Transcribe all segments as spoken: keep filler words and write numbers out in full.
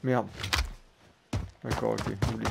Merde. D'accord, ok, oublie.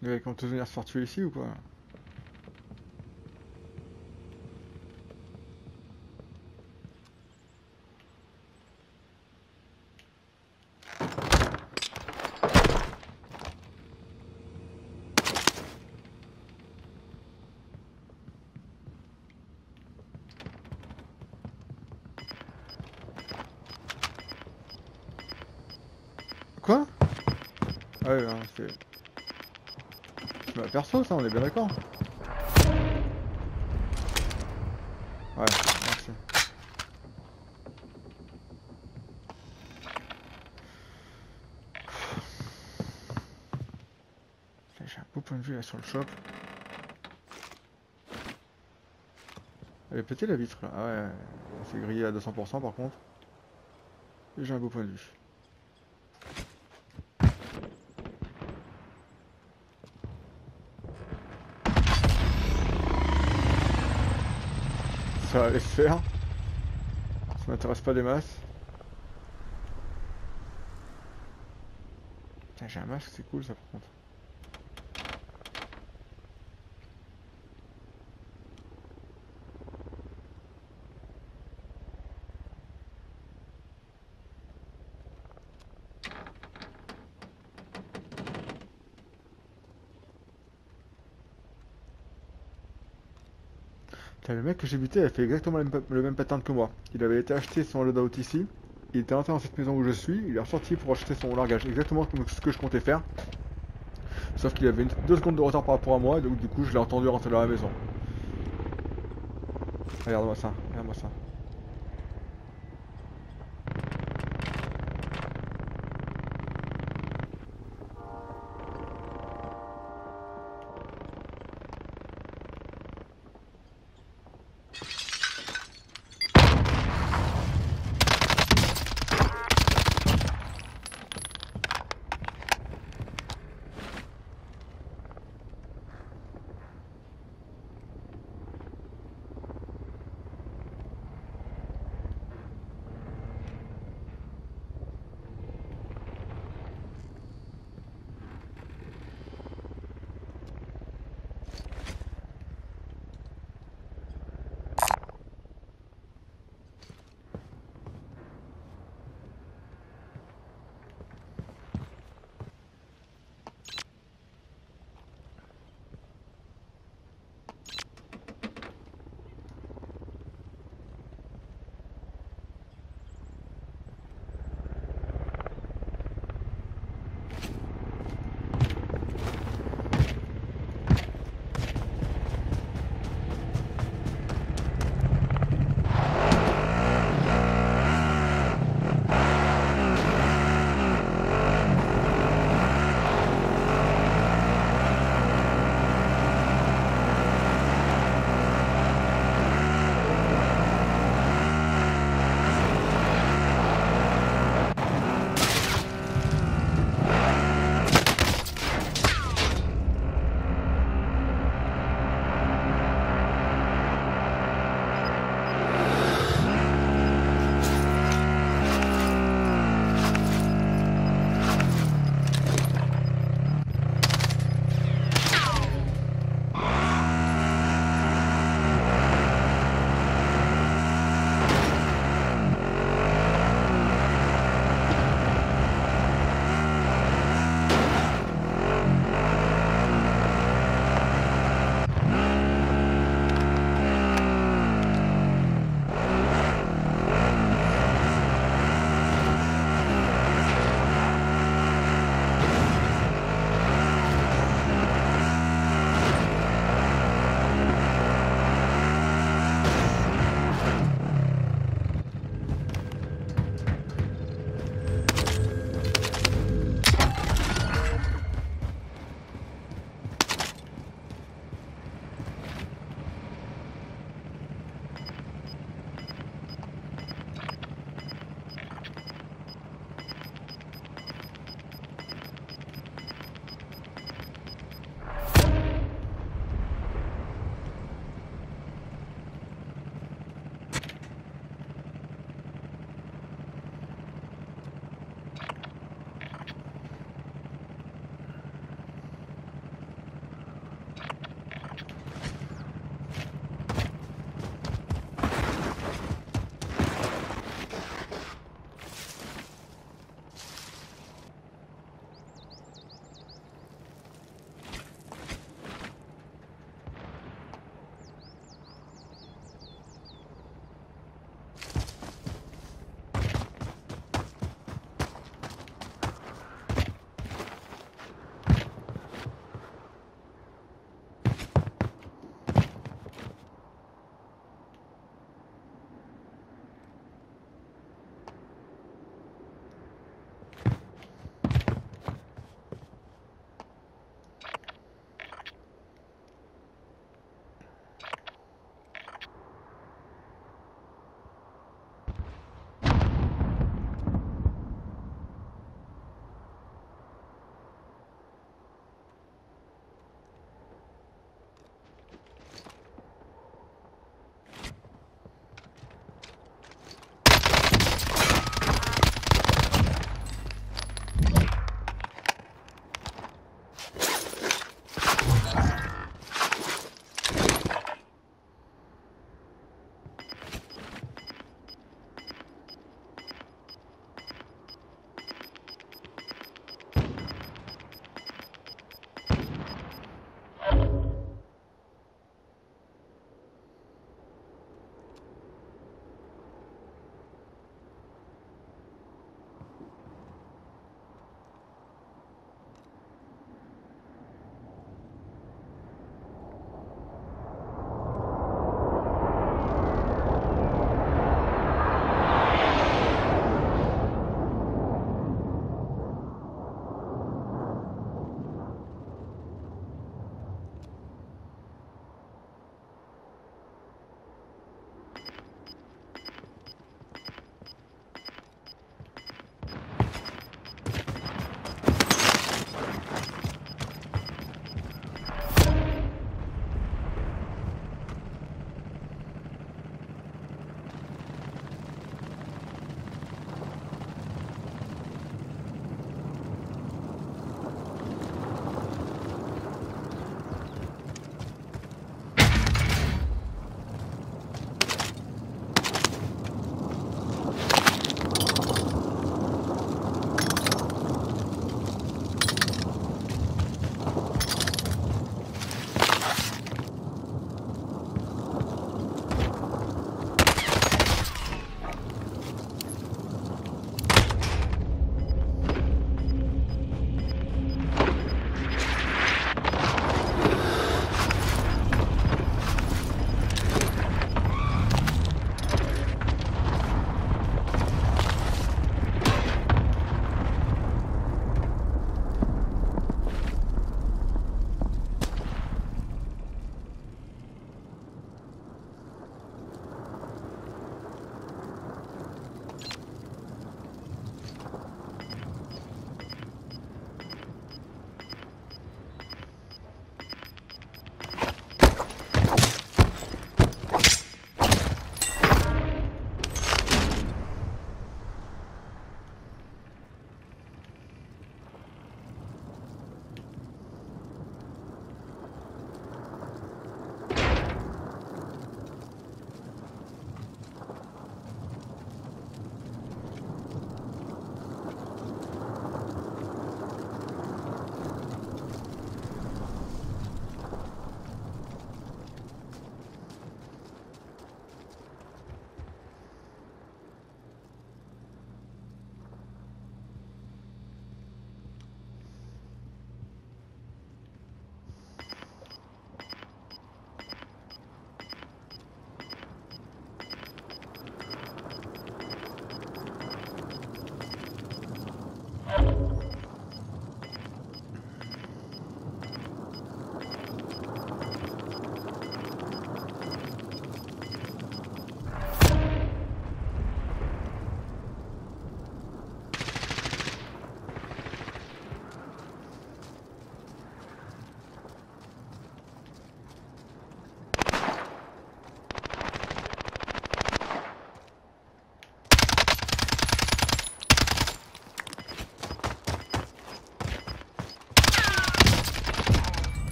Les mecs vont tous venir se faire tuer ici ou pas? Quoi? Ah ouais, hein, c'est... C'est ma perso ça, on est bien d'accord? Ouais, merci. J'ai un beau point de vue là sur le shop. Elle est pétée la vitre là. Ah ouais, c'est grillé à deux cents pour cent par contre. Et j'ai un beau point de vue. Ça va aller se faire. Ça m'intéresse pas des masses. Putain, j'ai un masque, c'est cool ça par contre. Putain, le mec que j'ai buté, il a fait exactement le même, le même pattern que moi. Il avait été acheter son loadout ici. Il était rentré dans cette maison où je suis. Il est ressorti pour acheter son largage. Exactement comme ce que je comptais faire. Sauf qu'il avait une, deux secondes de retard par rapport à moi. Et donc du coup, je l'ai entendu rentrer dans la maison. Regarde-moi ça. Regarde-moi ça.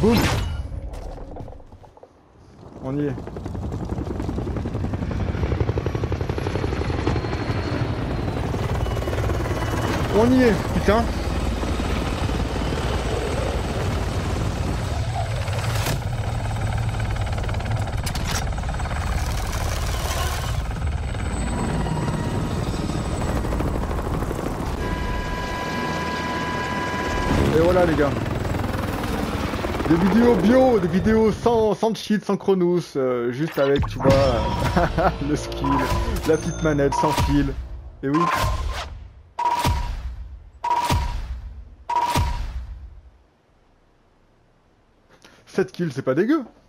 Boum. On y est. On y est, putain. Et voilà les gars. Des vidéos bio, des vidéos sans, sans cheat, sans chronos, euh, juste avec, tu vois, le skill, la petite manette sans fil. Et oui. sept kills, c'est pas dégueu.